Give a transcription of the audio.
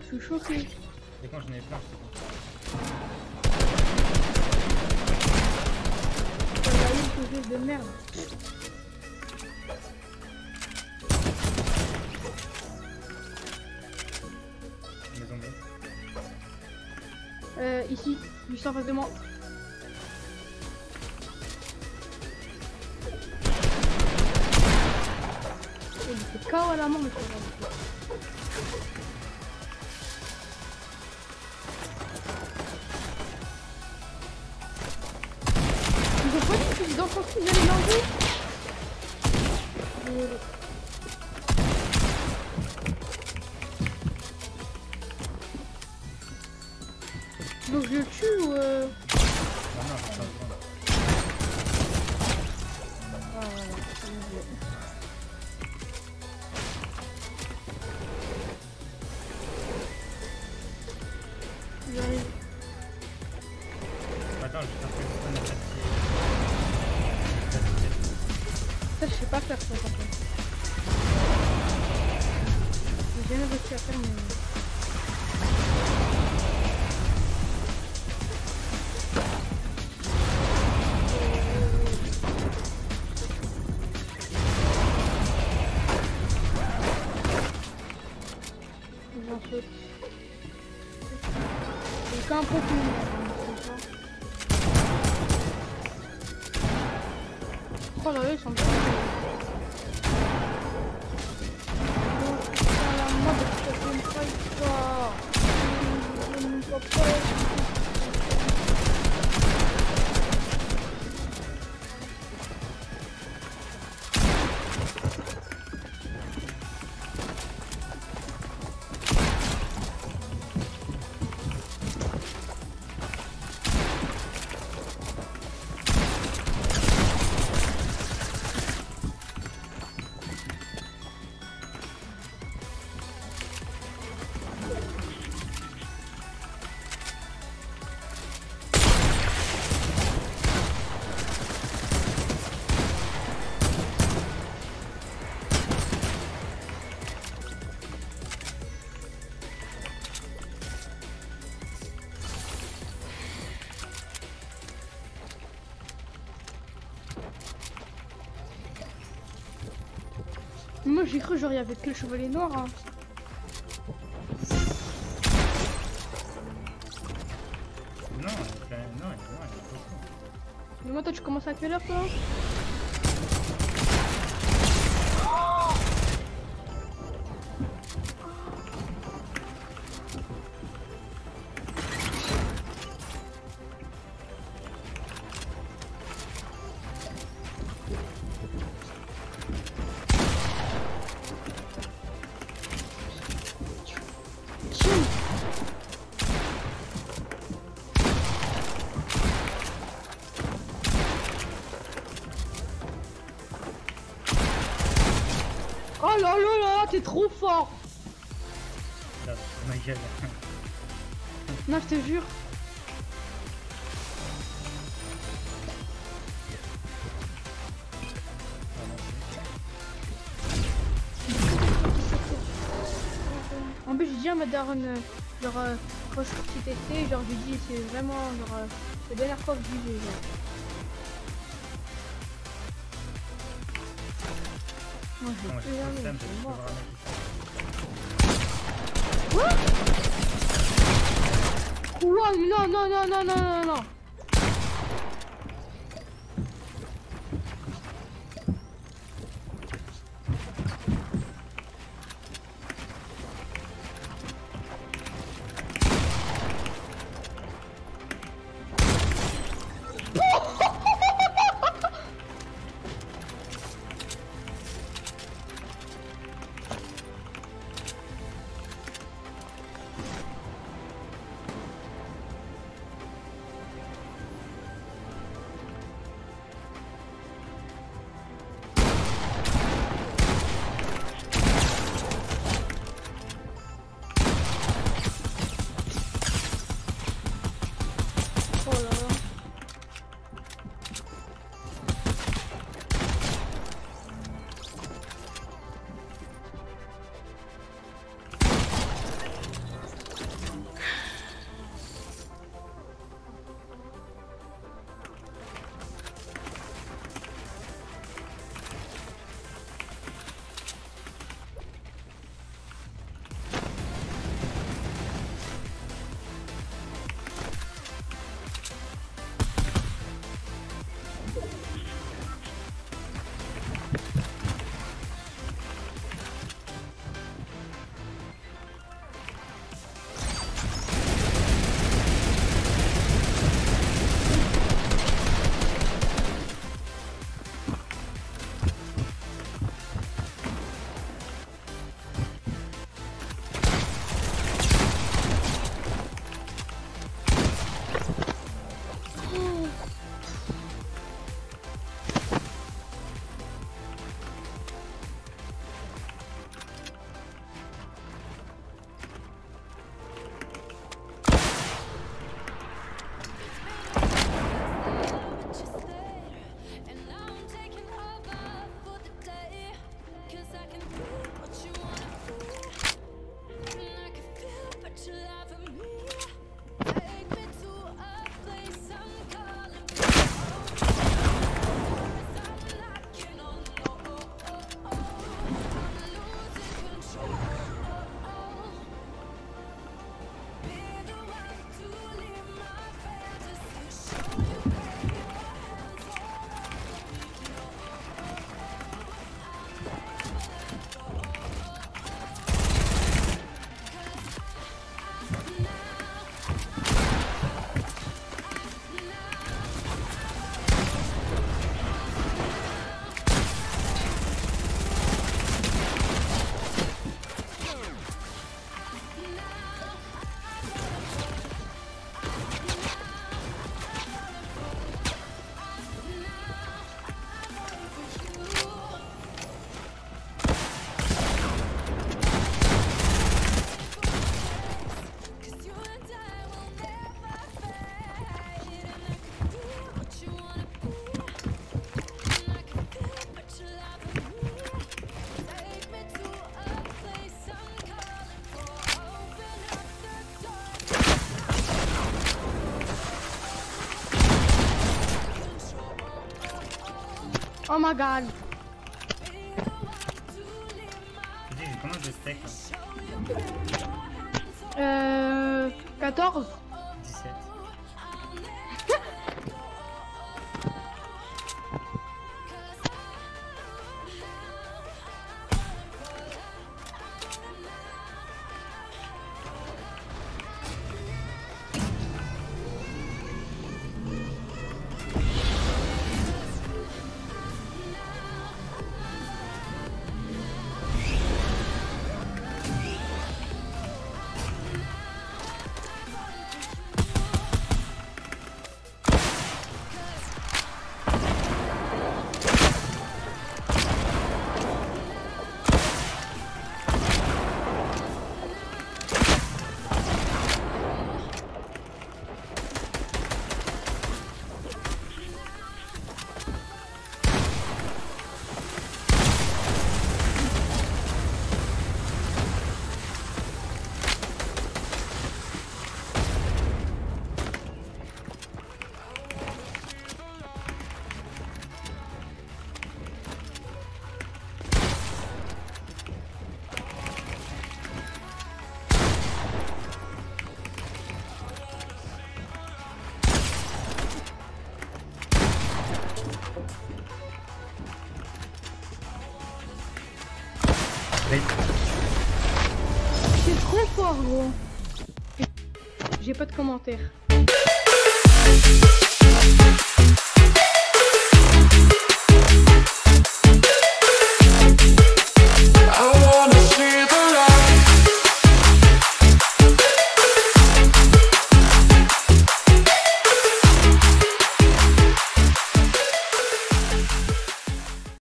suis choqué. Et quand j'en avais plein, Ça va aller ce jeu de merde. les zombies. Ici, juste en face de moi. Il fait KO à la main, mais ils ont pas dit que dans son truc, ils allaient l'enlever. Donc je le tue ou Non, non, c'est pas bon. Ah voilà, j'arrive. Attends, je vais faire quelque chose de Ça je sais pas faire ça par contre. J'ai jamais réussi à faire mais... J'en saute. J'ai qu'un peu plus. Oh là là, ils sont bien. Moi j'ai cru genre il y avait que le chevalier noir hein. Non, non, il est noir. Mais moi toi tu commences à quelle heure toi? Oh là là là, t'es trop fort. Là, ma gueule. Non, je te jure. En plus, j'ai dit à ma daronne, genre, quand je suis testé, genre, j'ai dit, c'est vraiment, genre, la dernière fois que je disais, genre. Moi, je vais plus jamais, c'est mort. Quoi? Quoi? Non, non, non, non, non, non, non. Oh my god. Vas-y, j'ai combien de steaks là? 14. 17. C'est trop fort, gros. J'ai pas de commentaires.